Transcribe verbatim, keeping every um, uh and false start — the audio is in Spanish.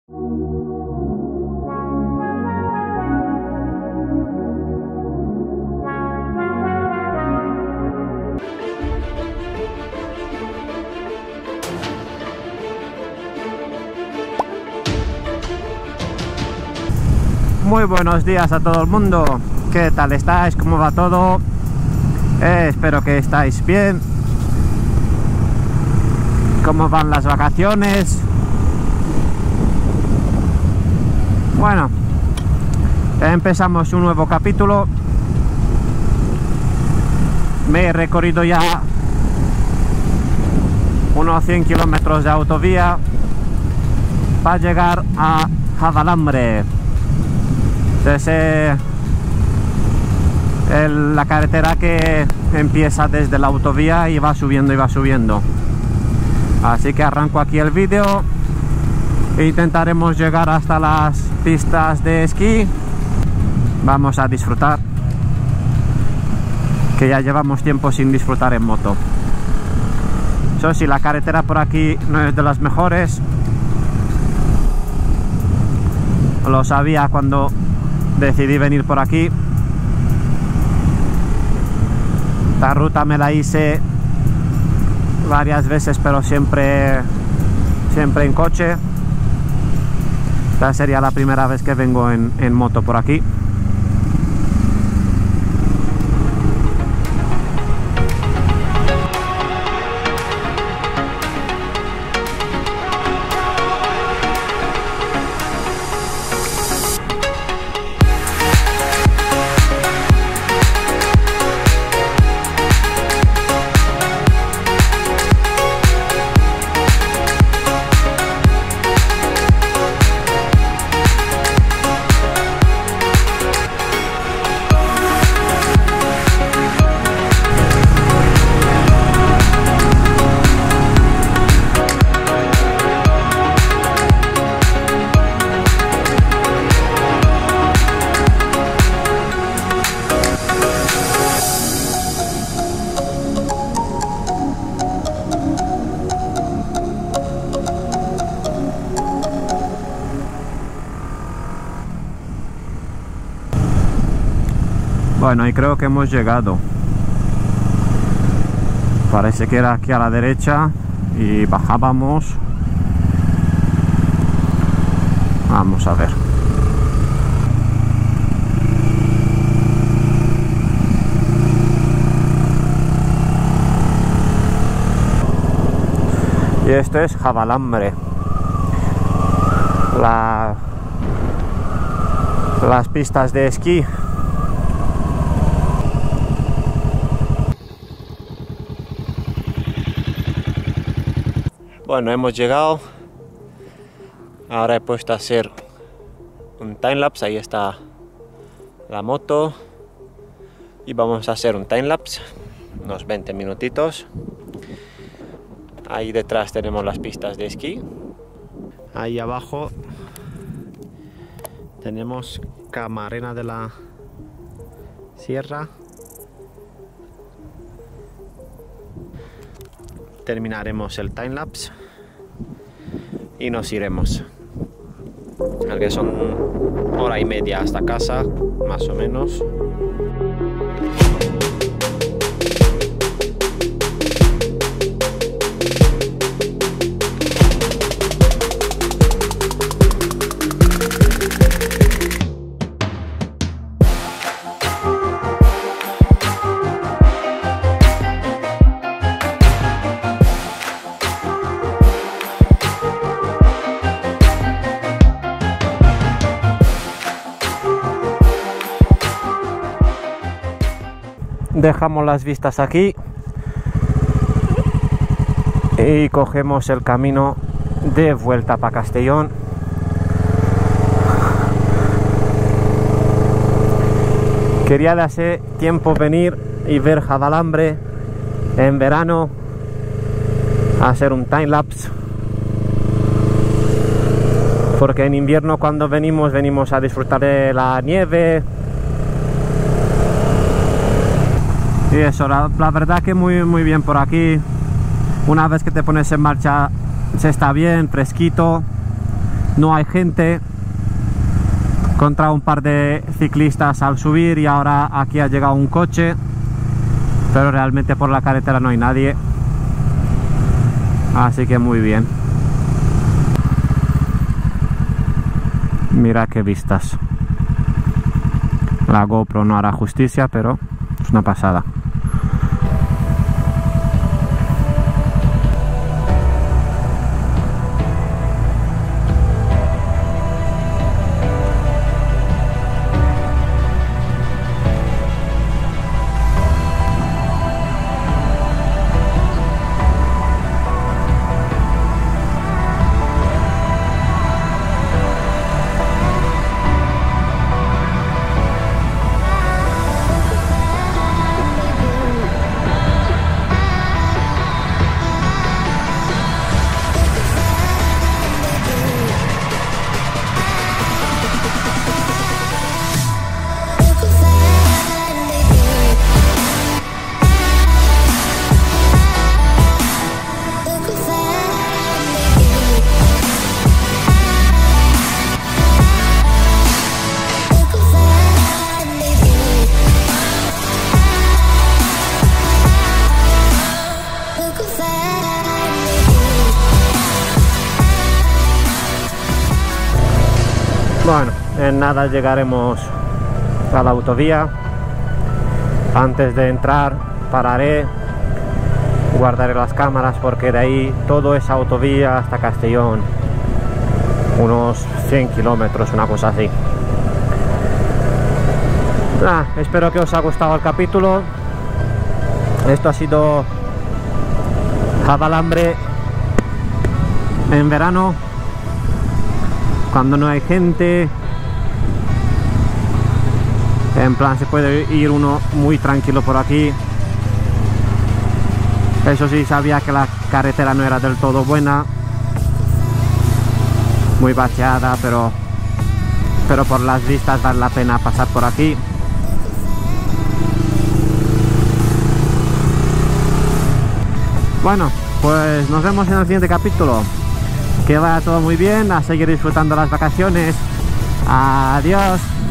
Muy buenos días a todo el mundo. ¿Qué tal estáis? ¿Cómo va todo? Eh, espero que estáis bien. ¿Cómo van las vacaciones? Bueno, empezamos un nuevo capítulo. Me he recorrido ya unos cien kilómetros de autovía para llegar a Javalambre. Entonces, el, la carretera que empieza desde la autovía y va subiendo y va subiendo. Así que arranco aquí el vídeo e intentaremos llegar hasta las pistas de esquí. Vamos a disfrutar, que ya llevamos tiempo sin disfrutar en moto. Eso sí, la carretera por aquí no es de las mejores. Lo sabía cuando decidí venir por aquí. Esta ruta me la hice varias veces, pero siempre siempre en coche. Esta sería la primera vez que vengo en, en moto por aquí. Bueno, y creo que hemos llegado. Parece que era aquí a la derecha y bajábamos. Vamos a ver. Y esto es Javalambre. La, las pistas de esquí. Bueno, hemos llegado. Ahora he puesto a hacer un timelapse. Ahí está la moto. Y vamos a hacer un timelapse. Unos veinte minutitos. Ahí detrás tenemos las pistas de esquí. Ahí abajo tenemos Camarena de la Sierra. Terminaremos el timelapse y nos iremos. Que son hora y media hasta casa, más o menos. Dejamos las vistas aquí y cogemos el camino de vuelta para Castellón. Quería de hace tiempo venir y ver Javalambre en verano, hacer un timelapse, porque en invierno cuando venimos venimos a disfrutar de la nieve. Y eso, la, la verdad que muy muy bien por aquí. Una vez que te pones en marcha se está bien, fresquito. no hay gente. Contra un par de ciclistas al subir y ahora aquí ha llegado un coche, pero realmente por la carretera no hay nadie, así que muy bien. Mira qué vistas. La GoPro no hará justicia, pero es una pasada. Bueno, en nada llegaremos a la autovía. Antes de entrar pararé, guardaré las cámaras porque de ahí todo es autovía hasta Castellón, unos cien kilómetros, una cosa así. Ah, espero que os haya gustado el capítulo. Esto ha sido Javalambre en verano, cuando no hay gente. En plan, se puede ir uno muy tranquilo por aquí. Eso sí, sabía que la carretera no era del todo buena, muy bacheada, pero pero por las vistas vale la pena pasar por aquí. Bueno, pues nos vemos en el siguiente capítulo. Que vaya todo muy bien, a seguir disfrutando las vacaciones. Adiós.